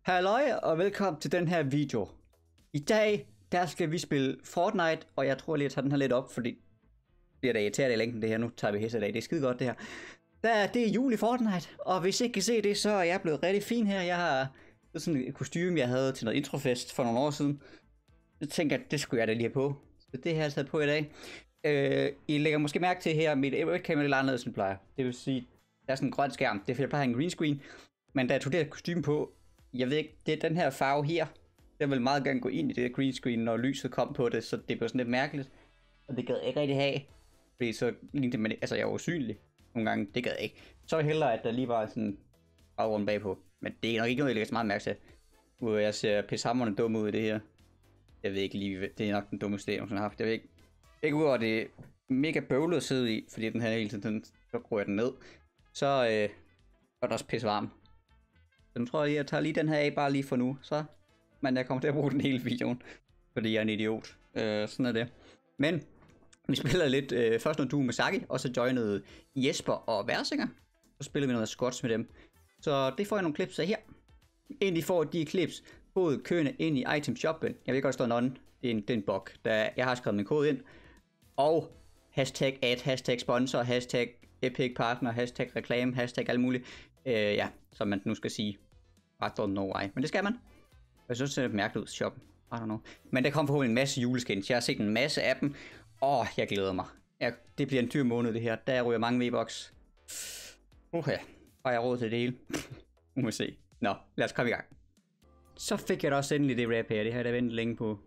Halløj og velkommen til den her video. I dag, der skal vi spille Fortnite, og jeg tror lige at tage den her lidt op, fordi det bliver da irriterende i længden det her. Nu tager vi hisse i dag, det er skide godt det her. Det er jul i Fortnite, og hvis I ikke kan se det, så er jeg blevet rigtig fin her. Jeg har sådan et kostume, jeg havde til noget introfest for nogle år siden. Jeg tænker, at det skulle jeg da lige have på. Så det har jeg taget på i dag. I lægger måske mærke til her, mit webcam er lidt anderledes end plejer. Det vil sige, der er sådan en grøn skærm. Det er fordi jeg plejer at have en green screen. Men da jeg tog det her kostume på, jeg ved ikke, det er den her farve her. Jeg vil meget gerne gå ind i det green screen, når lyset kom på det, så det blev sådan lidt mærkeligt. Og det gad jeg ikke rigtig have. Fordi så lignede det, altså jeg er usynlig nogle gange, det gad jeg ikke. Så hellere, at der lige var sådan baggrund bagpå. Men det er nok ikke noget, jeg lægger så meget mærke til. Jeg ser pishamrende dum ud i det her. Jeg ved ikke lige, det er nok den dummeste jeg nogensinde har haft. Jeg ved ikke udover det er mega bøvlet at sidde i, fordi den her hele tiden, så går jeg den ned. Så er der også pisse varm. Så nu tror jeg, jeg tager lige den her af, bare lige for nu, så. Men jeg kommer til at bruge den hele videoen, fordi jeg er en idiot. Sådan er det. Men vi spiller lidt først noget duo med Saki, og så joinede Jesper og Versinger. Så spiller vi noget squats med dem. Så det får jeg nogle clips af her. Egentlig får de clips både kørende ind i item shoppen. Jeg ved godt, der står non. Det er en bug. Jeg har skrevet min kode ind. Og hashtag ad, hashtag sponsor, hashtag epic partner, hashtag reklame, hashtag alt muligt. Ja, som man nu skal sige. I don't know why. Men det skal man. Jeg synes, det er mærkeligt ud, shoppen. I don't know. Men der kommer forhåbentlig en masse juleskins. Jeg har set en masse af dem. Jeg glæder mig. Det bliver en dyr måned, det her. Der ryger mange V-Bucks. Ja. Har jeg råd til det hele? Nu må vi se. Nå, lad os komme i gang. Så fik jeg da også endelig det rap her. Det har jeg da ventet længe på.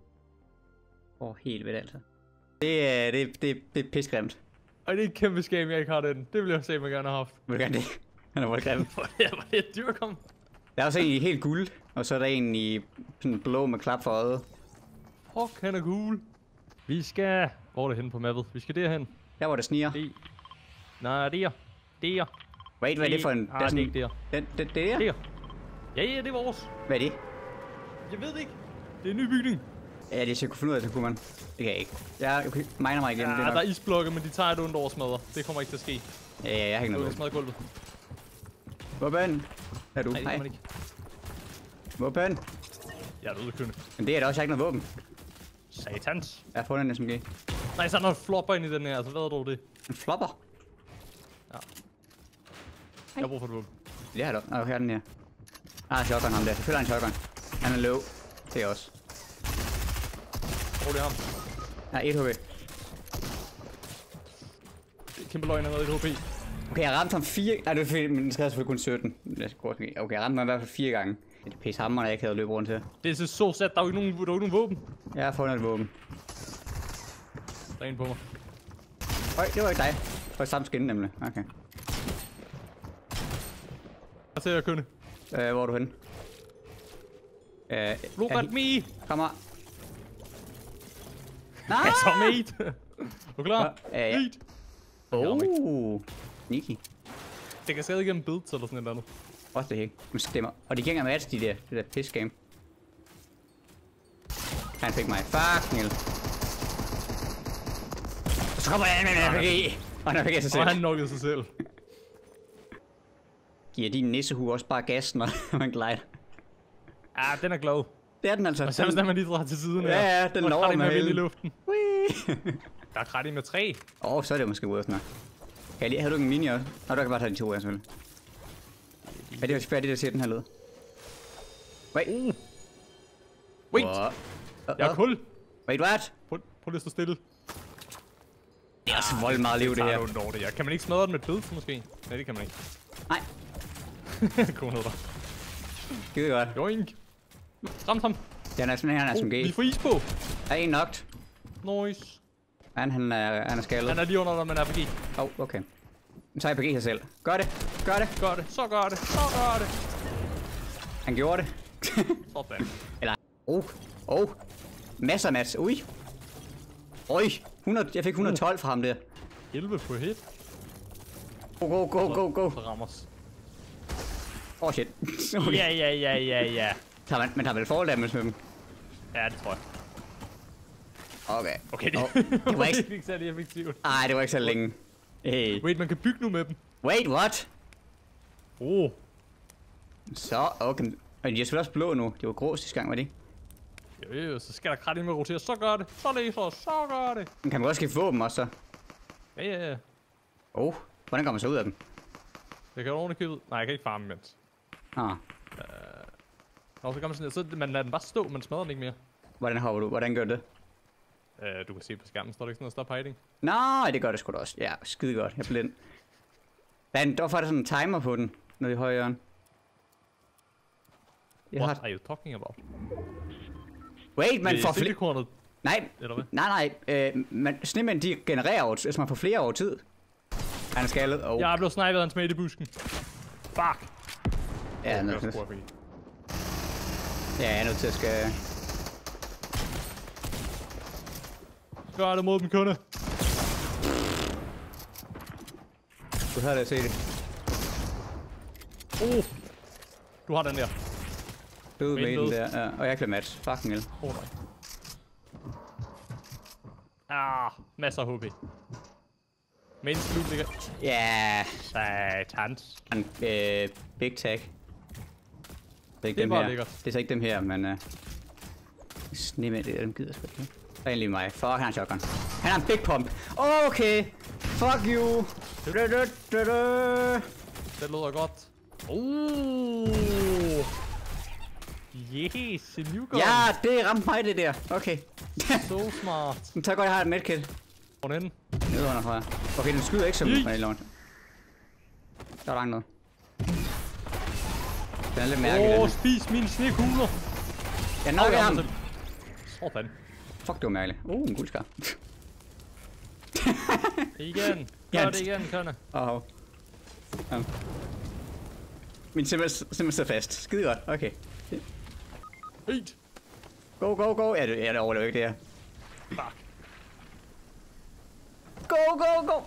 Helt ved det altså. Det er pissegrimt. Og det er et kæmpe skam, jeg ikke har den. Det ville jeg se, man gerne have haft. Vil du gerne det? Han er meget grim. Det var et dyrkom. Der er også en i helt guld, og så er der en i sådan blå med klap for øjet. Fuck, han er cool. Vi skal... Hvor er det henne på mappet? Vi skal derhen. Der hvor der sniger. Nej, der. Wait, hvad er det for en... Nej, det er ikke der. Det der? Der. Ja, det er vores. Hvad er det? Jeg ved det ikke. Det er en ny bygning. Ja, det er så kunne finde ud af, det kunne man. Det kan jeg ikke. Jeg miner mig igennem Ja, det nok. der er isblokke, men de tager et ondt over smadre. Det kommer ikke til at ske. Ja, jeg har ikke noget smadre gulvet. Våben. Er du? Nej, det kan man ikke. Våben. Jeg er ude at kønne. Men det er da også, ikke noget våben. Satans. Jeg har fundet en SMG. Nej, så er der noget flopper ind i den her. Altså, hvad er dog det? En flopper? Ja. Jeg har brug for et våben. Det har du. Nå, her er den her. Shotgun ham der. Selvfølgelig en shotgun. Han er low. Det er også. Hvor det er ham? Ja, 1 HP. Det er kæmpe løgn, han havde 1 HP. Okay, jeg ramte ham 4... Nej, det er fordi, men den skal selvfølgelig kun 17. Okay, jeg ramte ham i hvert fald 4 gange. Det er pisse hammer, jeg ikke havde løbet rundt til. Det er så sat, der er jo ikke nogen våben. Jeg har fundet et våben. Der er en på mig. Øj, det var ikke dig. Det var samme skin nemlig. Okay. Jeg ser jeg kønne. Hvor er du henne? Look at me! Kom her. Nej! Ja, så mate! Du er klar? Ja. Sneaky. Det kan skade igennem bits eller sådan et eller andet. Også det ikke. Nu stemmer. Og de gænger match, det der piss game. Han fik mig. Fuck, Niel. Og så kommer jeg med en RPG. Og han fik sig selv. Og han knockede sig selv. Giver din nissehue også bare gas, når man glider? Ja, den er glad. Det er den altså. Og så hvis man lige drar til siden her. Ja, den lover med i luften. Der er krat med 3. Så er det måske ude sådan her. Havde du ikke en mini også? Nå, du kan bare tage de 2 her selvfølgelig. Er det også færdigt at se den her led? Wait. Wait. Jeg er kul. Wait, what? Prøv lige at stå stille. Det er også vold meget liv det her. Det her. Kan man ikke smadre den med bits måske? Nej, det kan man ikke. Nej. Kom ned der. Skide godt. Joink. Ramt ham. Den er sådan her, han er SMG. Vi får is på. Der er en knocked. Nice. Han er skaldet. Han er lige under, når man er RPG. Okay. Nu tager jeg RPG sig selv. Gør det. Så gør det. Han gjorde det. Sådan. Eller... Masser mats. Ui. 100, jeg fik 112 fra ham der. 11 på hit. Go. Så rammer os. Shit. Okay. Ja. Men tager vel fall damage med dem? Ja, det tror jeg. Okay, det var ikke særlig effektivt. Nej, det var ikke så længe. Hey. Wait, man kan bygge nu med dem. Wait, what? Oh. Så, okay. Og de er selvfølgelig også blå nu. Det var grå sidste gang, var det ikke? Jo, så skal der krat ind med at rotere. Så gør det. Så laser. Så gør det. Men kan man godt skifte våben også så? Ja. Hvordan kommer man så ud af dem? Det kan du ordentligt købe. Nej, jeg kan ikke farme imens. Nå, så gør man sådan, så man lader den bare stå, man smadrer den ikke mere. Hvordan hopper du? Hvordan gør du det? Du kan se på skærmen, står der ikke sådan noget stop hiding? Nej, det gør det sgu da også. Ja, skide godt. Jeg er blind. Hvorfor er der sådan en timer på den, når i højre hjørne? What are you talking about? Wait, man får flere... Nej, eller hvad? nej. Snemænd, de genererer over, hvis man får flere over tid. Han er skaldet. Jeg er blevet snipet af en smæt i busken. Fuck. Ja, jeg er nødt til at skal... Gør det mod den kunde. Du havde da set det. Du har den der. Død med den der, ja. Og jeg kan match. Fucking hell. Nej. Masser af HP. Mindst loot ligger. Ja. Satans. Big tag. Det er ikke Det er dem bare her. lækkert. Det er så ikke dem her, men... Snemænd, det er dem gider sgu ikke. Det er egentlig mig. Fuck, han har en shotgun. Han har en big pump. Okay. Fuck you. Det lyder godt. Yes, en new gun. Ja, det ramte mig det der. Okay. So smart. Nu tager godt, jeg har et medkit. Hvor er den? Nede under, tror jeg. Okay, den skyder ikke som den i lånt. Der er langt noget. Den er lidt mærkelig, spis mine snekugler. Jeg nokker ham. Sådan. Fuck, det var mærkeligt. En guldskar. Igen. Gør det igen, Kønne. Min simpelthen så fast. Skide godt. Okay. Helt. Go. Ja, det overlever ikke det her. Fuck. Go.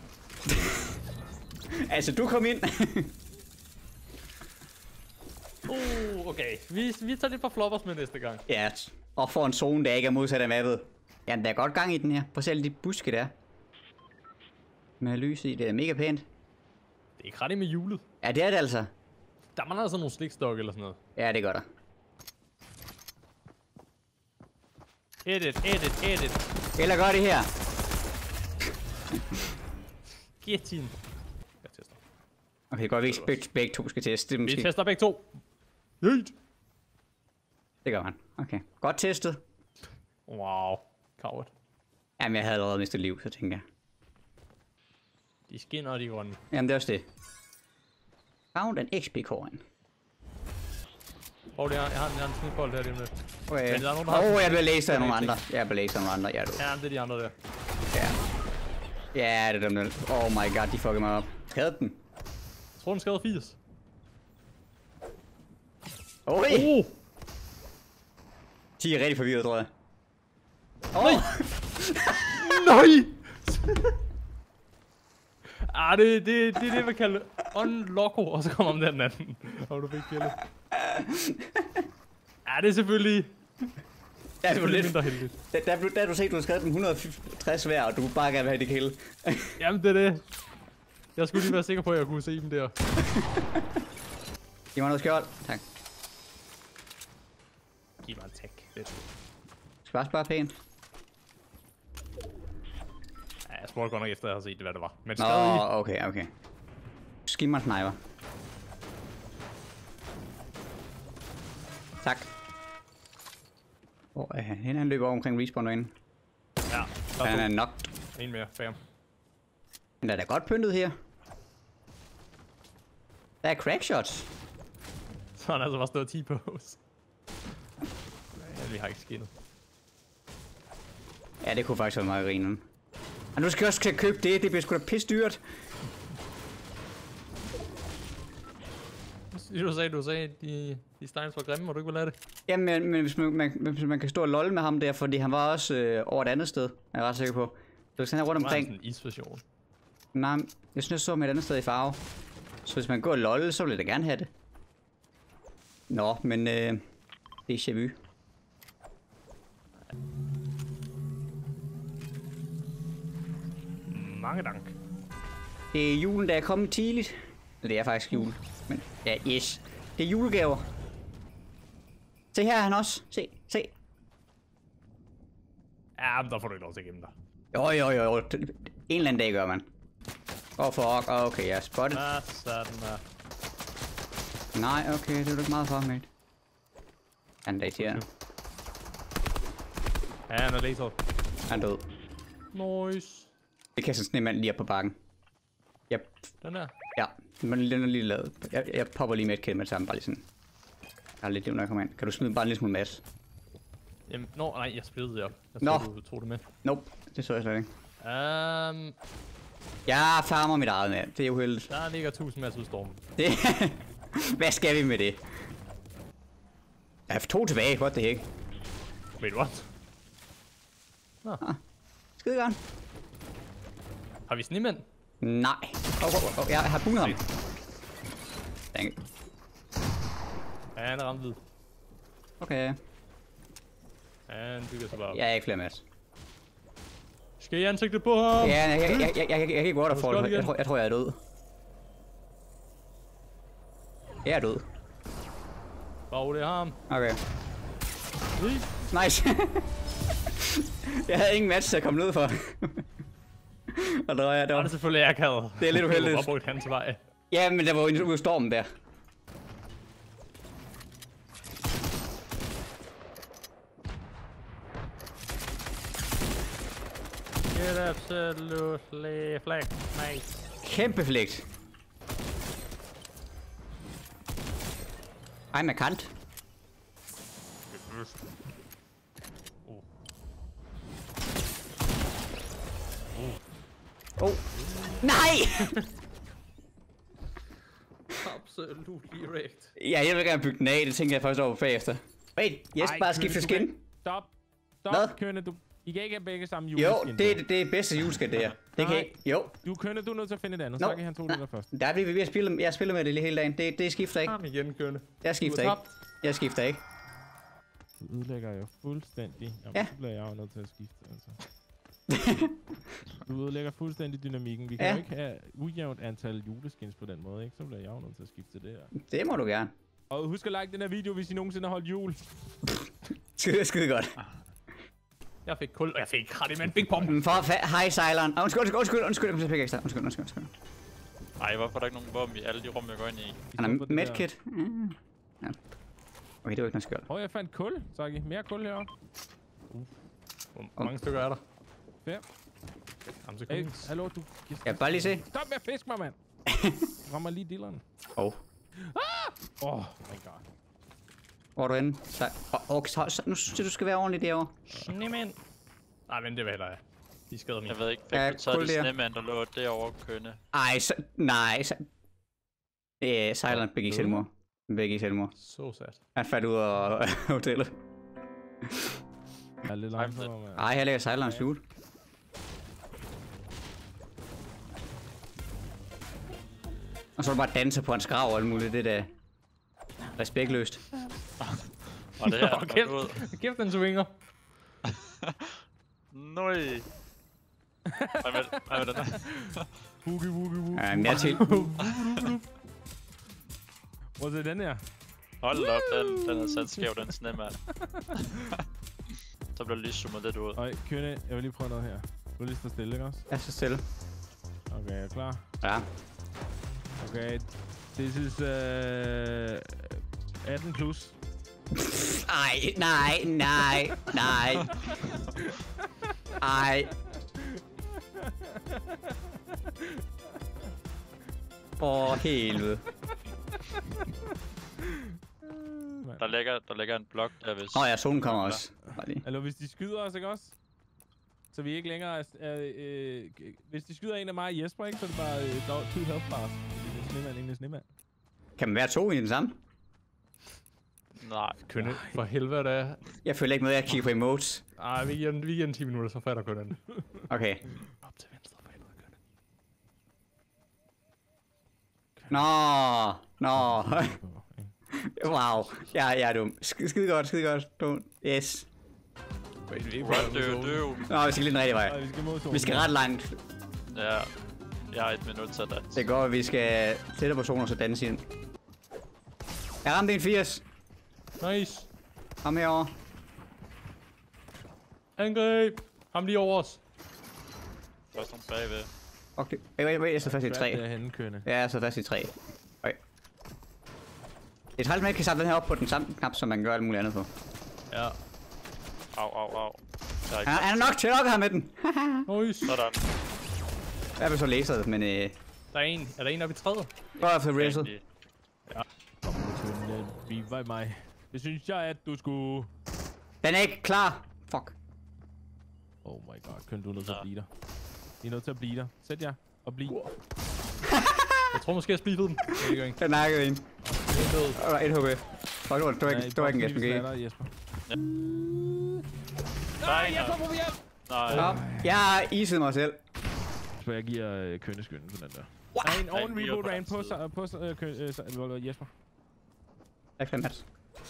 Altså, du kom ind. Okay. Vi tager lidt på floppers med næste gang. Ja, og får en zone, der ikke er modsat af mappet. Jamen, der er godt gang i den her. Prøv at se alle de buske der. Med lys i, det er mega pænt. Det er ikke ret med hjulet. Ja, det er det altså. Der mangler altså nogle slikstok eller sådan noget. Ja, det gør der. Edit. Eller gør det her. Get in. Jeg tester. Okay, godt, vi ikke begge to skal teste. Det Vi tester begge to. Helt. Det gør man. Okay. Godt testet. Wow. Coward. Jamen, jeg havde allerede mistet liv, så tænker jeg. De skinner, og de grønne. Jamen, det er også det. Found an XP-coin. Jeg har en snigbold her lige med. Okay. Men der er nogen, der har... Jeg bliver læst af nogle andre. Ja, det er de andre der. Ja, det er dem der. Oh my god, de fuckede mig op. Skadede den. Jeg tror, den skadede 80. De er rigtig forvirret, tror jeg. Nej! Det er det, man kalder unlocker, og så kommer om den anden. Og du fik killet. Det er selvfølgelig... Det er lidt mindre heldigt. Da du sagde, du havde skrevet dem 160 hver, og du bare gerne vil have det kill. Jamen, det er det. Jeg skulle lige være sikker på, at jeg kunne se dem der. Giv mig noget skjold. Tak. Giv mig en tag. Det skal bare spare pænt. Ja, jeg spurgte godt nok efter, at jeg havde set det, hvad det var. Men okay. Skimmer sniper. Tak. Hvor er han? Han løber over omkring respawn derinde. Ja, han er nok. En mere, bam. Men der er da godt pyntet her. Der er crackshots. Så han altså bare stået 10 på os. Ja, vi har ikke skinnet. Ja, det kunne faktisk være meget grinen. Og nu skal jeg også købe det. Det bliver sgu da pisse dyrt. Du sagde, de steins var grimme, og du ikke ville have det. Jamen, men hvis man kan stå og lolle med ham der, fordi han var også over et andet sted, er jeg ret sikker på. Så hvis han er rundt omkring... Det var sådan en isversion. Nej, jeg synes, jeg så med et andet sted i farve. Så hvis man går og lolle, så vil jeg da gerne have det. Nå, men det er déjà vu. Mange dank. Det er julen, der er kommet tidligt. Det er faktisk jul. Men ja, yes. Det er julegaver. Se her han også. Se. Ja, men der får du ikke lov til at gemme dig. Jo. En eller anden dag gør man. Fuck. Okay, jeg er spottet. Ja, sådan der. Nej, okay, det er du ikke meget for, mate. Han er irriterende. Ja, han er laser. Han er død. Nice. Det kan sådan snemand lige op på bakken. Den her. Ja, men den er lige lavet. Jeg popper lige med et kæde med det samme, bare lige sådan. Jeg har lidt liv, når jeg kommer ind. Kan du smide bare en lille smule mat? Jamen, nej, jeg spillede det op. Jeg Nå. tror, du tog det med. Nope, det så jeg slet ikke. Ja, Jeg farmer mit eget mand. Det er uheldigt. der ligger 1000 masse udstormen. Det... Hvad skal vi med det? Jeg har 2 tilbage, what the heck? Wait, what? Nå. Skide godt. Har vi snemænd? Nej. Jeg har bundet ham. Dang. Ja, han er ramt hvid. Okay. Han bygger sig bare op. Jeg er ikke flere mas. Skal I ansigtet på ham? Ja, jeg kan ikke waterfall. Jeg tror, jeg er død. Jeg er død. Wow, det er ham. Okay. Nice. Jeg havde ingen match til at komme ned for. Og der var jeg Det er selvfølgelig akavet. Det er lidt uheldigt. Jeg har brugt hans vej. Ja, men der var jo ude i stormen der. Get absolutely flag. Nice. Kæmpe flægt. Ej, med kant. Oh. Nej! Absolutely wrecked. Ja, jeg vil gerne bygge den af. Det tænker jeg først over bagefter. Wait, jeg skal bare skifte skin. Stop, Hvad? Kønne, I kan ikke have begge samme Jo, juleskin. det er bedste juleskin, det her. Det kan ikke. Jo. Kønne, du er nødt til at finde et andet, Nå, så kan han 2 liter først. Der er vi ved at spille. Jeg spiller med det hele dagen. Det skifter ikke. Ham igen, Kønne. Jeg skifter ikke. Jeg skifter ikke. Du ødelægger jo fuldstændig. Jamen, Ja. så bliver jeg jo nødt til at skifte, altså. Du ødelægger fuldstændig dynamikken. Vi kan Ja. jo ikke have ujævnt antal juleskins på den måde, ikke? Så bliver jeg jo nødt til at skifte til det her. Det må du gerne. Og husk at like den her video, hvis I nogensinde har holdt jul. Skide godt. Jeg fik kul, og jeg fik krat i med en big bomb. Hej, Sejleren. Undskyld. Jeg kommer til at pikke ekstra. Undskyld. Ej, hvorfor er der ikke nogen våben i alle de rum, jeg går ind i? Han er medkit. Ja. Okay, det var ikke noget skjold. Jeg fandt kul, Saki. Mere kul heroppe. Hvor mange stykker er der? 5. Jamen, så Hey, kom hallo, du... Jeg vil bare lige se. Stop med at fiske mig, mand! Rammer lige dilleren. Oh. Oh my god. Hvor er du henne? Okay, nu synes jeg, du skal være ordentlig derovre. Snemænd. Nej, men det var heller jeg. De skader mig. Jeg ved ikke, Ja, fik du taget kul det der. snemand, der lå derovre kønne? Ej, nej. Sejleren begik selvmord. Han begik selvmord. Så sad. Han faldt ud af hotellet. Jeg er lidt langt for mig, mand. Ej, her ligger Sejleren slut. Og så er du bare danser på hans grav og alt muligt. Det der respektløst. Og det her, Nå, kæft, den swinger. Nøj. Hvad med den her? Boogie. Ja, men jeg til. Hvor er den her? Hold op, den er sat skæv, den snemand. Så bliver det lige zoomet lidt ud. Øj, Kønne, jeg vil lige prøve noget her. Du er lige stå stille, ikke også? Jeg er så stille. Okay, jeg er klar. Ja. Okay, this is 18 plus. Nej. Ej. For helvede. Der ligger en blok der, hvis... Nå ja, solen kommer også. Eller hvis de skyder os, ikke også? Så vi ikke længere hvis de skyder en af mig og Jesper, ikke? Så er det bare 2 health bars. Det er snemand, ingen snemand. Kan man være 2 i den samme? Nej. Kønne, for helvede da. Jeg føler ikke med, at jeg kigger på emotes. Ej, vi giver den 10 minutter, så fatter Kønne den. Okay. Op til venstre for helvede, Kønne. Nå. Wow. Jeg er dum. Skide godt. Dum. Yes. What do you do? Nå, vi skal lige den rigtige vej. Ej, vi skal mod solen. Vi skal ret langt. Ja. Jeg har 1 minut til det. Det går, at vi skal sætte på zonen og så danse ind. Jeg ramte en 80. Nice. Kom herover. Angreb! Ham lige over os. Der er også nogle bagved. Okay. Wait, jeg sidder fast i et træ. Det er henne, kønne. Ja, jeg sidder fast i et træ. Okay. Det er træt, man ikke kan samle den her op på den samme knap, som man gør alt muligt andet på. Ja. Au. Der er ikke Han er nok til at lokke her med den. Nice. sådan. Jeg vil så læse men Der er en. Er der en oppe i træet? godt efter racet. Egentlig. Kom nu, kønne. Beat mig. Det synes jeg, at du skulle... Den er ikke klar. Fuck. Oh my god, kønne, du er nødt til at blive der. I er nødt til at blive der. Sæt jer og bliv. Jeg tror måske, jeg splittede dem. Den nakkede en. Der var 1 HP. Fuck, det var ikke en SMG. Nej, jeg kommer på hjælp! Nej. Ja, jeg har iset mig selv. Så jeg giver kønneskynden på den der. Der er en oven reboot ran på Jesper. Jeg kan Mats.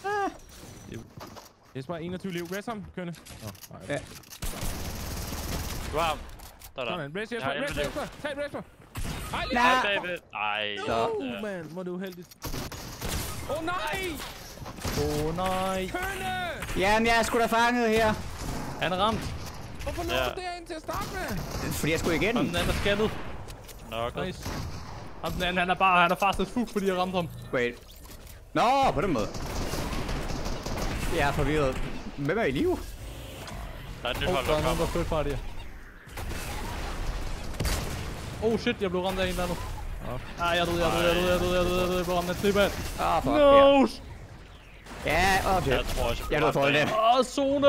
Jesper, 21 liv. Rest ham, kønne. Nej. Ja. Du har ham. Sådan, rest Jesper, Jeg har rest 11 liv. Jesper. Tag Jesper. Ej, Nej. Bagved. Ej. no, man. Hvor er det uheldigt. Åh, nej! Nej. Kønne! Jamen, jeg er sgu da fanget her. Han er ramt. Hvorfor lå du derind til at starte med? Fordi jeg skulle Ham igennem. den anden er scannet. Nok. Nice. Ham den anden, han er fastet fuld, fordi jeg ramte ham. Wait. Nå, på den måde. Jeg er forvirret. Hvem er i live? Der er et nyt Der hold, er der nogen, kommer. der følte party. Oh shit, jeg blev ramt af en eller anden. Ah, jeg døde. Jeg blev ramt af en sniband. Ah, fuck. No! Ja, okay. Jeg tror også, Jeg er nødt for det. Åh, zone!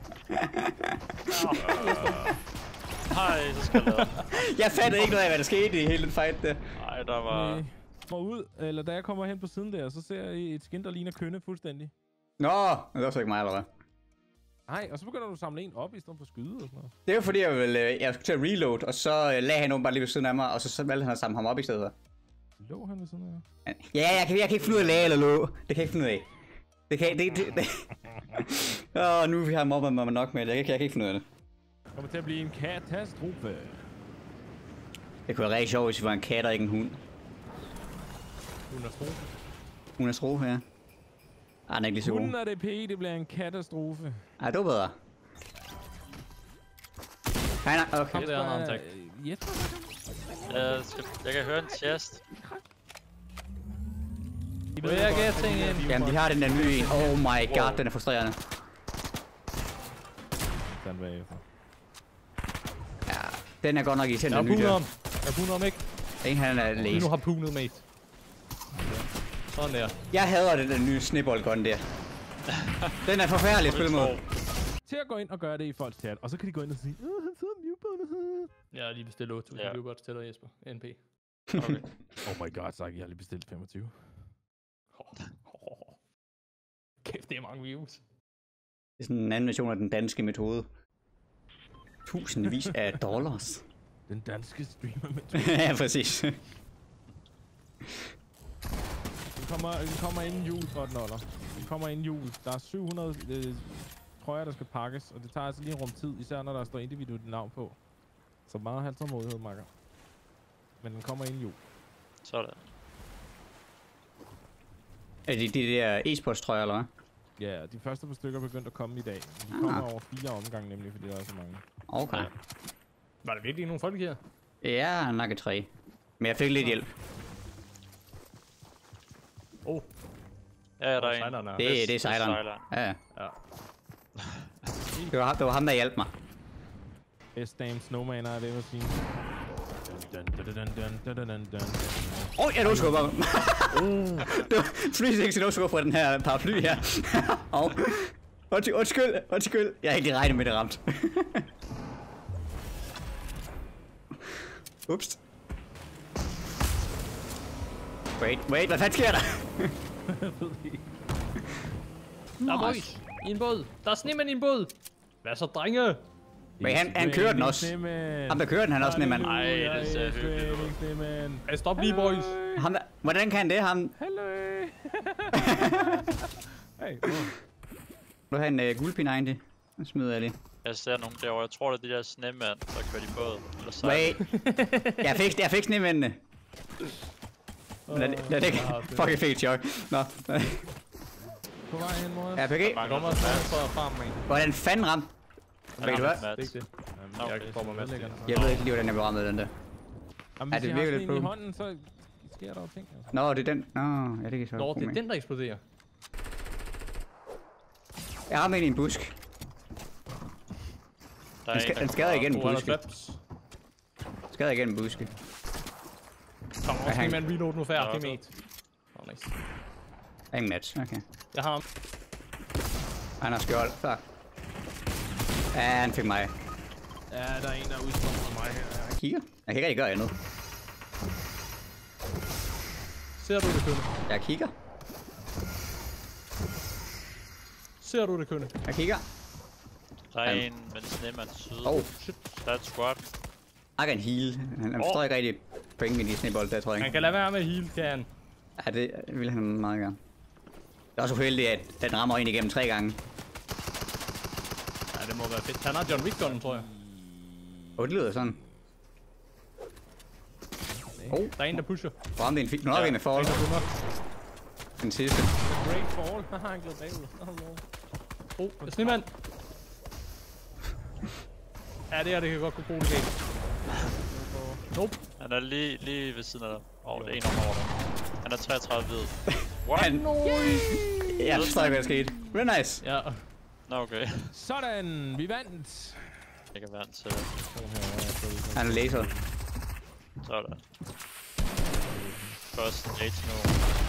Hej, så skal jeg lade. Jeg fattede ikke noget af, hvad der skete i hele den fight der. Ej, der var... Kommer ud, eller da jeg kommer hen på siden der, så ser jeg et skin, der ligner kønne fuldstændig. Nå, det var så ikke mig allerede. Nej, og så begynder du at samle en op, i stedet for at skyde og sådan noget. Det var fordi, jeg skulle til at reload, og så lagde han åbenbart lige ved siden af mig, og så valgte han at samle ham op i stedet for. Lå han ved siden af? Ja, jeg kan ikke finde ud af at lage eller lå. Det kan jeg ikke finde ud af. Det kan det. Nu har jeg mobbet mig nok med det. Jeg kan ikke finde ud af det. Kommer til at blive en katastrofe. Det kunne være rigtig sjovt, hvis vi var en kat og ikke en hund. Hun er strofe. Hun er strofe, ja. Den er ikke lige så god. Hunden er det PE, det bliver en katastrofe. Ej, det var bedre. Nej, okay. Det er en anden tak. Jesper, Jeg kan høre en chest. Vil jeg gætte ting ind? Jamen, de har den der nye en. Oh my god, den er frustrerende. Den bagefter. Ja, den er godt nok i til Jeg har den nye punet der. ham. Jeg punet ham ikke. Ingen han er læst. Nu har punet, mate. Sådan der. Jeg hader den der nye snibbold gun der. Den er forfærdelig at spille mod. Til at gå ind og gøre det i folks chat, og så kan de gå ind og sige, han sidder mute på det. Jeg har lige bestilt 8.000 Ja. viewbots til dig, Jesper. NP. Okay. Oh my god, Zach, jeg har lige bestilt 25. Kæft, det er mange views. Det er sådan en anden version af den danske metode. Tusindvis af dollars. Den danske streamer med Ja, præcis. Vi kommer inden jul, Botnoller. Vi kommer inden jul. Der er 700 trøjer, der skal pakkes, og det tager altså lige en rum tid, især når der står individuelt navn på. Så meget halv tålmodighed, makker. Men den kommer inden jul. Sådan. Er det de der e-sports trøjer, eller hvad? Ja, de første par stykker er begyndt at komme i dag. De kommer over 4 omgange nemlig, fordi der er så mange. Okay. Var der virkelig nogle folk her? Ja, nok 3. Men jeg fik lidt hjælp. Oh, Ja, der er en. sejleren er. Det er sejleren. sejleren. Ja. Ja. Det var ham, der hjalp mig. Best damn snowman, er det, jeg vil sige. Jeg er skubber. Det var 360 skubber fra den her paraply her. Undskyld. Jeg har ikke lige regnet med det ramt. Ups. Wait, hvad fanden sker der? Der er boys. I en båd. Der er snemænd i en båd. Hvad så, drenge? Men han kører den også. Ham der kører den, han er også nemmand. Ej, det ser hyggeligt ud. Hey, stop lige, boys. Hvordan kan han det, ham? Hallo. Hey, Du har en guldpinde egentlig. Den smider jeg lige. Jeg ser nogen derovre. Jeg tror, det er de der snemænd, der kører i båd. Eller så. Wait. Jeg fik snemændene. Lad det ikke. Fuck, jeg fik et chok. Nå. På vej hen mod os. RPG. Jeg kommer også fra farmen, man. Hvordan fanden ramte? Ved du hvad? Det er ikke det. Jamen, Jeg kommer med det. Jeg ved ikke lige, hvordan jeg blev ramt af den der. Jamen, Er hvis det jeg har virkelig sådan en i pro? hånden, så sker der jo ting. Altså. Nå, det er den. Nå, ja, det kan så. Nå, det er den, der eksploderer. Jeg har med i en busk. Der er Den skader igen en Oh, buske. traps. Skader igen en buske. Kom også lige med en reload nu færdig, mate. Åh, nice. Ingen match, okay. Jeg har ham. Han har skjold, fuck. Ja, han fik mig. Ja, der er en, der er udsprunget fra mig her. Jeg kigger. Jeg kan ikke rigtig gøre andet. Ser du det, Kønne? Jeg kigger. Ser du det, Kønne? Jeg kigger. Der er en med en snemand syd. Oh, Der er et squad. jeg kan heal. Han forstår ikke rigtig pointen med de snebold der, tror jeg Han ikke. kan lade være med at heal, kan han. Ja, det vil han meget gerne. Det er også uheldigt, at den rammer ind igennem 3 gange. Ja, det må være fedt. Han har John Wick-gunnen, tror jeg. Det lyder sådan. Der er en, der pusher. Hvor ramte en fik. Nu er vi en fall. En, der boomer. Den sidste. Great fall. Haha, han glæder bagud. Snemand! Ja, det her, det kan godt gå bruge det galt. Nope. Han er lige ved siden af dig. Det er en over dig. Han er 33 hvid. What? Han... Jeg forstår ikke, hvad der skete. Det er nice. Ja. Nå, okay. Sådan, vi vandt. Jeg kan vant til det. Han er laser. Sådan. Først Nate nu.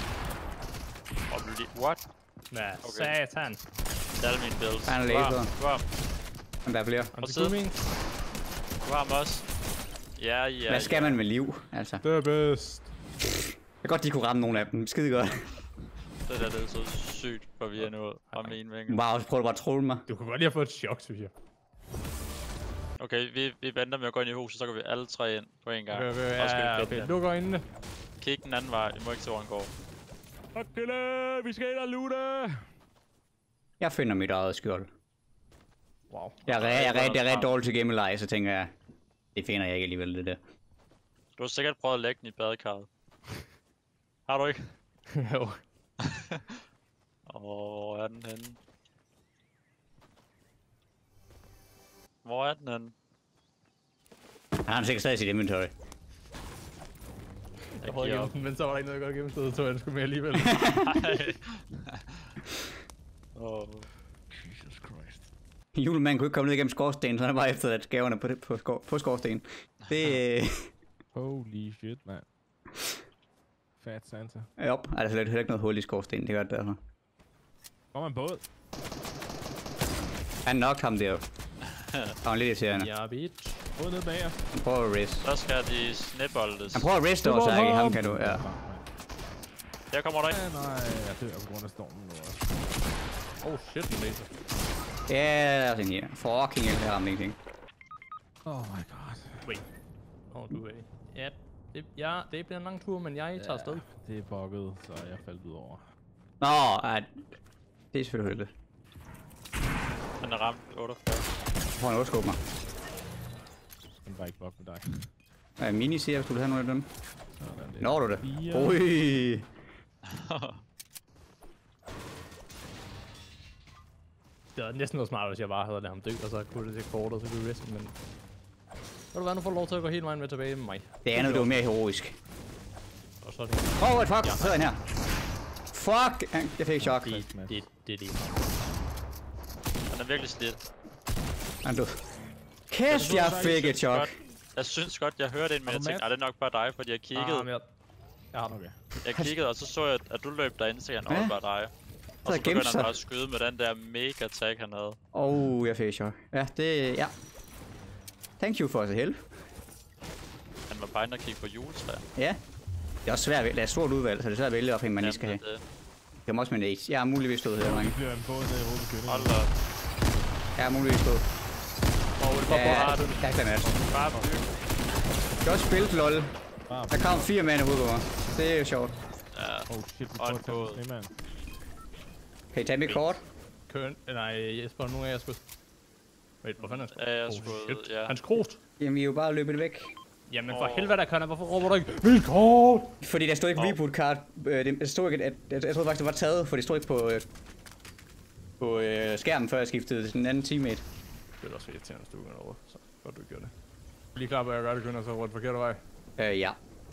What? Ja, Okay. satan. Det er alle mine builds. Han er laser. Du har Men der er flere. Han siden. siden. Du har ham også. Ja. Hvad skal man med liv, altså? Det er bedst. Det er godt, de kunne ramme nogle af dem. Skide godt. Det der, det er så sygt forvirrende ud. Fra min vinkel. Wow, prøv bare at trolle mig. Du kunne godt lige have fået et chok, synes jeg. Okay, vi venter med at gå ind i huset, så går vi alle tre ind på en gang. Okay. Luk øjnene. Kig den anden vej. I må ikke se, hvor han går. Okay, vi skal ind og loote. Jeg finder mit eget skjold. Wow. Jeg er ret dårlig til gemmeleje, så tænker jeg, det finder jeg ikke alligevel, det der. Du har sikkert prøvet at lægge den i badekarret. Har du ikke? Jo. Hvor er den henne? Hvor er den henne? Han har sikkert stadig sit inventory. Jeg prøvede at gemme den, men så var der ikke noget godt gennemstået, så tog jeg den sgu med alligevel. Jesus Christ. Julemanden kunne ikke komme ned igennem skorstenen, så han var efter at gaverne på skorstenen. Det... Holy shit, mand. Fat Santa. Jop, er der slet heller ikke noget hul i skorstenen, det gør det derfor. Kommer en båd. Han nok ham der. Han var lidt irriterende. Ja, bitch. Båd ned bag os. Han prøver at rest. Så skal de sneboldes. Han prøver at rest også, Agi. Ham kan du, ja. Der kommer der ikke. Ja, nej, jeg dør på grund af stormen nu også. Oh shit, en laser. Ja, der er sådan her. Fucking hell, her ramte ingenting. Oh my god. Wait. Du er... Ja, det bliver en lang tur, men jeg tager afsted. Det er bugget, så jeg faldt ud over. Nå, det er selvfølgelig heldigt. Han er ramt 48. Prøv at skubbe mig. Den var ikke bug med dig. Hvad er mini siger, hvis du vil have nogle af dem? Sådan det. Når du det? 4. Ui. Det havde næsten været smart, hvis jeg bare havde ladet ham dø, og så kunne det se kort, og så kunne vi reste, men... Ved du hvad, nu får du lov til at gå hele vejen med tilbage med mig. Det andet, det var mere heroisk. Og så er det... What fuck? Så er han her. Fuck! Jeg fik chok. Det. Han er virkelig slidt. Han død. Kæft, jeg fik et chok. Jeg synes godt, jeg hørte en, men jeg tænkte, det er nok bare dig, fordi jeg kiggede. Ja, okay. Jeg kiggede, og så så jeg, at du løb derinde, så jeg, det var bare dig. Og så begyndte han bare at skyde med den der mega tag, han havde. Jeg fik chok. Ja, det... Ja. Thank you for the help. Han var bare inde og kigge på juletræer. Ja. Det er også svært at vælge. Det er et stort udvalg, så det er svært at vælge, hvilken man lige skal have. Det er også med en ace. Jeg har muligvis stået her, drenge. Det bliver en båd ned i hovedet. Hold da. Jeg har muligvis stået. Jeg kan altså. Bare bygge. Jeg kan også spille til LOL. Der kom 4 mand i hovedet på mig. Det er jo sjovt. Ja. Oh shit, vi Og en prøver at båd. tage snemand. Kan I tage mit kort? Nej, Jesper, nu er jeg sgu... Wait, hvor fanden er Ja, jeg er sgu... Ja. Hans kort! Jamen, vi er jo bare løbet det væk. Jamen for helvede, der kan hvorfor råber du ikke? Mit kort! Fordi der stod ikke reboot card. Der stod ikke, jeg troede faktisk, det var taget, for det stod ikke på på skærmen, før jeg skiftede til den anden teammate. Det er også irriterende, hvis du går over, så godt du gjorde det. Lige klar på, at jeg gør det, Gunnar, så rundt forkert vej. Ja.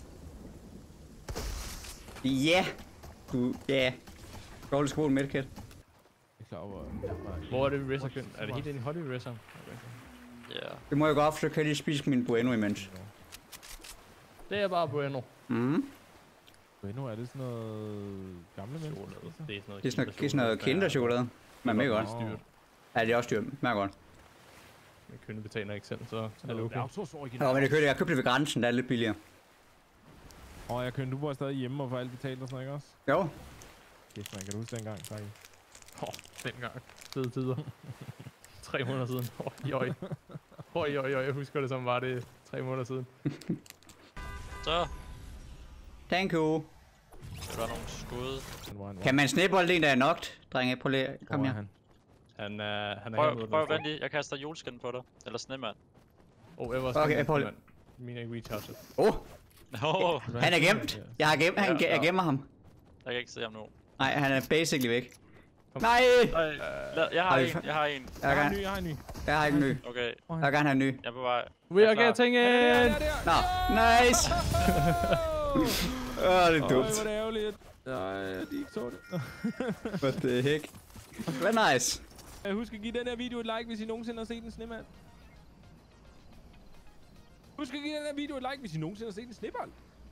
Ja. Ja. Gold school medkit. Jeg er klar over, Hvor er det, vi racer, Gunnar? Er det helt ind i hobby, vi racer? Okay. Ja. Det må jeg gå op, så kan jeg lige spise min bueno imens. Det er bare bueno. Mhm. Bueno, er det sådan noget gamle mennesker? Det er sådan noget, Det er sådan noget kinderchokolade. Men mega godt. Styrt. Ja, det er også dyrt. Smager godt. Men kunden betaler ikke selv, så er det okay. Ja, men jeg købte det ved grænsen, der er lidt billigere. Og jeg kønte, du bor stadig hjemme og får alt betalt og sådan, ikke også? Jo. Kæft, man kan du huske dengang, tak. Dengang. Fede tider. 3 måneder siden. Oj, jeg husker det som var det 3 måneder siden. Så. Thank you. Det var nogle skud. Kan man snibbolde en, der er knocked? Drenge, prøv lige. Kom her. Han er Prøv vent lige. Jeg kaster juleskin på dig. Eller snemand. Jeg var også Okay, prøv lige. Min er ikke recharged. No. Han er gemt. Jeg gemmer ham. Jeg kan ikke se ham nu. Nej, han er basically væk. Nej! Jeg har en. Jeg har en ny. Jeg har ikke en ny. Okay. Jeg vil gerne have en ny. Jeg er på vej. We are getting in! Nå, nice! Det er dumt. Hvor er det ærgerligt. Nej, de ikke så det. What the heck? Hvad nice. Husk at give den her video et like, hvis I nogensinde har set en snemand. Husk at give den her video et like, hvis I nogensinde har set en snebold.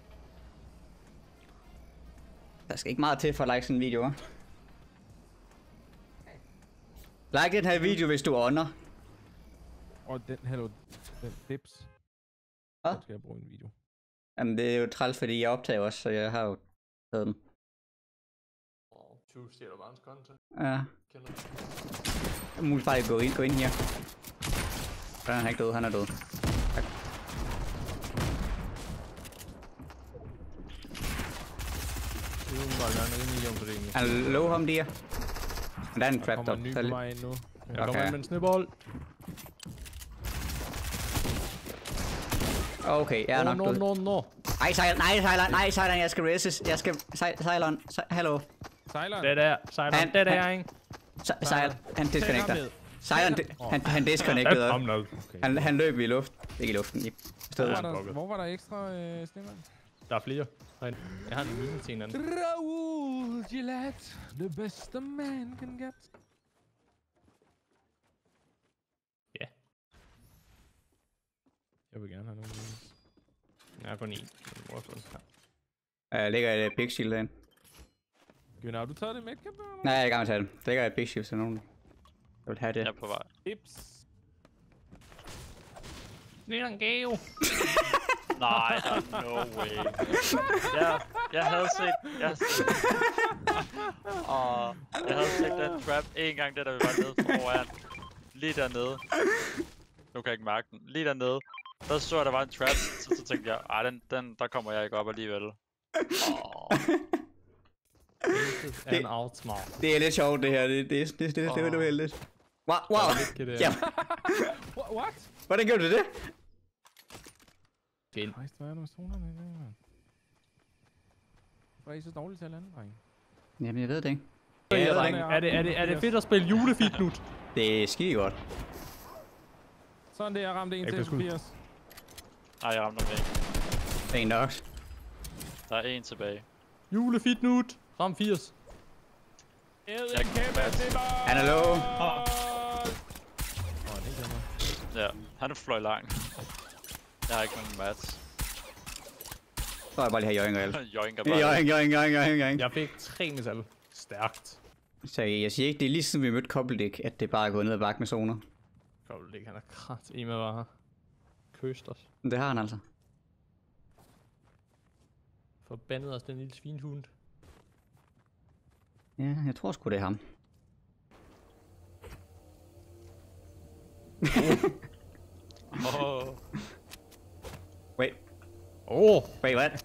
Der skal ikke meget til for at like sådan en video, hva'? Like den her video, hvis du ånder. Og den dips. Hvad? Så skal jeg bruge en video. Jamen, det er jo træls, fordi jeg optager også, så jeg har jo taget den. 20 stjæler bare hans content. Ja. Jeg må bare gå ind her. Han er ikke død, han er død. Tak. Han er low ham der. Men der er en trap der. Der kommer en ny på vej ind nu. Jeg kommer ind med en snebold. Okay, jeg er nok død. No. Nej, Cylon, jeg skal races. Jeg skal... Cylon, hallo. Cylon? Det der, ikke? Cylon, han disconnecter. Cylon, han disconnectede. Han løb i luft. Ikke i luften, i stedet. Hvor var der ekstra snemand? Der er flere. Jeg har en lille til en anden. Raoul Gillette, the best a man can get. Ja. Jeg vil gerne have nogle. Jeg har kun en. Jeg lægger et big shield derinde. Gunnar, har du taget det med? Nej, jeg er i gang med at tage det. Der ligger et big shield til nogen. Jeg vil have det. Jeg er på vej. Tips. Det er en gave. Nej, no way. Jeg havde set... jeg havde set den trap en gang, der vi var nede foran. Lige dernede. Nu kan jeg ikke mærke den. Lige dernede. Der så jeg, der var en trap, så tænkte jeg, der kommer jeg ikke op alligevel. Det er lidt sjovt det her, det er uheldigt. Wow! Ja. What? Hvordan gjorde du det? Gen. Hvad er der med zonerne i dag, mand? Hvor er I så dårligt til at lande, drenge? Jamen, jeg ved det ikke. Er det fedt at spille julefit nu? Det er skide godt. Sådan det, jeg ramte en til 80. Nej, jeg ramte mig ikke. Det er en nok. Der er en tilbage. Julefit nu. Ram 80. Han er low. Ja, han fløj langt. Jeg har ikke nogen mats. Så er jeg bare lige her joink og alt. Joink. Jeg fik 3 metal. Stærkt. Så jeg siger ikke, det er ligesom vi mødte Kobbeldik, at det bare er gået ned ad bakke med zoner. Kobbeldik, han er krat i med bare køst os. Men det har han altså. Forbandet os den lille svinhund. Ja, jeg tror sgu det er ham. Wait. Wait, what?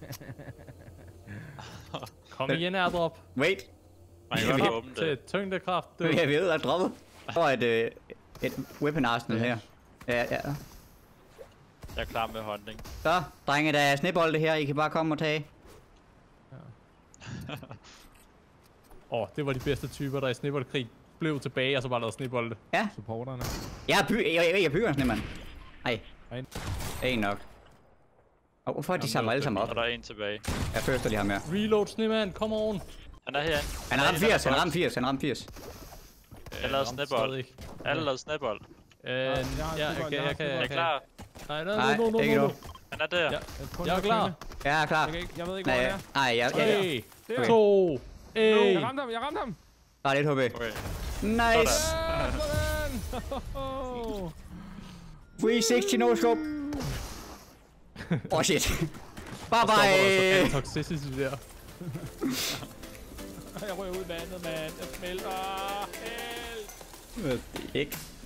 Kom igen, airdrop. Wait. Man kan godt åbne til det. tyngdekraft. Jeg ved, at droppet. Der var et weapon arsenal her. Ja. Jeg er klar med hunting. Så, drenge, der er snebolde her. I kan bare komme og tage. Det var de bedste typer, der er i snibboldkrig. blev tilbage, og så bare lavede snebolde. Ja. Supporterne. Jeg bygger en snemand. Ej. Ej. En nok. Og hvorfor er de samlet alle sammen op? Og der er en tilbage. Jeg førster lige ham her. Reload, snemand, come on. Han er herinde. Han har ramt 80, han har ramt 80, han har ramt 80. Jeg lavede snebold. Alle lavede snebold. Jeg Er I klar? Nej, Ikke nu. Han er der. Ja. Jeg er klar. Jeg er klar. Jeg ved ikke, hvor han er. Nej, jeg 3, 2, 1. Jeg ramte ham. Bare lidt HB. Okay. Nice. Sådan. 360 no scope. Shit. Bye Bye. bye. Toxicity der. Jeg rører ud i vandet, mand. Jeg smelter. Help. Ikke.